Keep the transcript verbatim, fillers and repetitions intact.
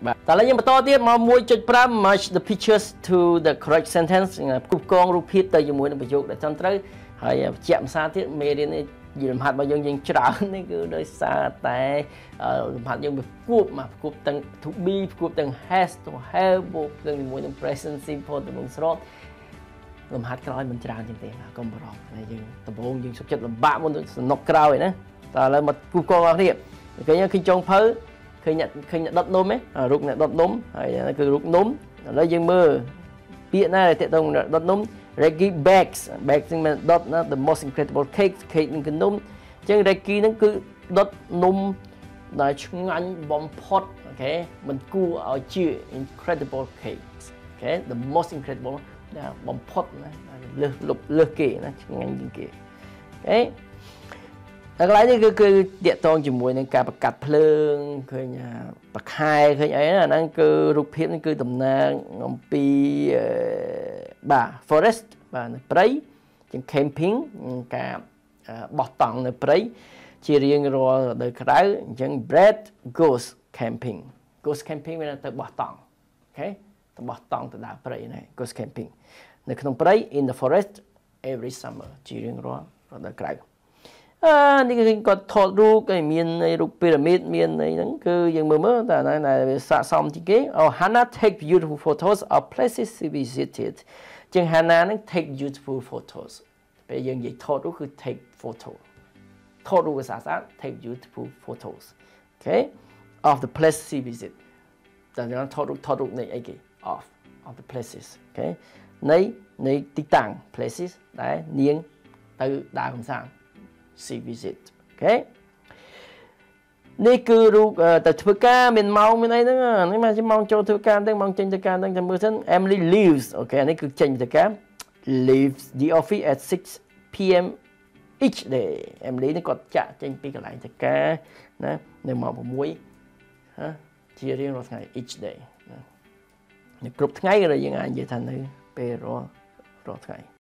បាទតែឡើយយើងបន្តទៀតមក one point five match the pictures to the correct sentence គូកងរូបភាពទៅជាមួយនឹងប្រយោគដែលត្រឹមត្រូវហើយបញ្ជាក់ភាសាទៀតមេរៀននេះយល់លំហាត់របស់យើងយើងច្រើននេះគឺដោយសារតែលំហាត់យើងវាគួបមកគួបទាំង to be គួបទាំង has to have បូកទាំងជាមួយនឹង present simple ទៅនឹងស្របលំហាត់ក្រោយមិនច្រើនជាងទេកុំបារម្ភហើយយើងដំបូងយើងសុខចិត្តលំបាកមុនសំណុកក្រោយណាតែឥឡូវមកគូកងអស់គ្នាឃើញឃើញចុងភៅឃើញឃើញដុតនំហ៎រូបអ្នកដុតនំហើយគឺរូបនំឥឡូវយើងមើលពាក្យណាដែលតេតងដុតនំ Reggie bags bags ហ្នឹងមានដុតណា the most incredible cake cake នឹងគឺនំអញ្ចឹង Reggie ហ្នឹងគឺដុតនំដែលឆ្ងាញ់បំផុតអូខេមិនគួរឲ្យជឿ incredible cakes អូខេ the most incredible ដែលបំផុតណាលើសលុបលើសគេណាឆ្ងាញ់ជាងគេអូខេតែកន្លែងនេះគឺគឺតាក់ទងជាមួយនឹងការបង្កាត់ភ្លើងឃើញបខែឃើញអីណាហ្នឹងគឺរូបភាពនេះគឺតំណាងអំពីបាទ forest បាទនៅព្រៃជាង camping ការបោះតង់នៅព្រៃជារៀងរាល់រដូវក្តៅអញ្ចឹង Brad goes camping goes camping មានទៅបោះតង់អូខេទៅបោះតង់ទៅដើរព្រៃហ្នឹង goes camping នៅក្នុងព្រៃ in the forest every summer ជារៀងរាល់រដូវក្តៅអឺនេះគឺគាត់ថតរូបគេមានរូបពីរ៉ាមីតមានអីហ្នឹងគឺយើងមើលមើលតែណាដែលវាស័ក្តិសមជាងគេ Oh Hannah take beautiful photos of places she visited ជាង Hannah ហ្នឹង take beautiful photos ពេលយើងនិយាយថតរូបគឺ take photo ថតរូបស្អាតៗ take beautiful photos okay of the place she visit តែយើងថតរូបថតរូបនៃអីគេ of of the places okay នៃនៃទីតាំង places ដែលនាងទៅដើរកម្សាន្តsee visit អូខេនេះគឺរូបទៅធ្វើការមានម៉ោងមានអីហ្នឹងនេះមកជាម៉ោងចូលធ្វើការហ្នឹងម៉ោងចេញទៅការហ្នឹងចាំមើលសិន Emily leaves អូខេនេះគឺចេញទៅការ leaves the office at six p m each day Emily នេះគាត់ចាក់ចេញពីកន្លែងធ្វើការណានៅម៉ោងsixហ៎ជារៀងរាល់ថ្ងៃ each day ណាគ្រប់ថ្ងៃក៏យើងអាចនិយាយថានៅពេលរាល់រាល់ថ្ងៃ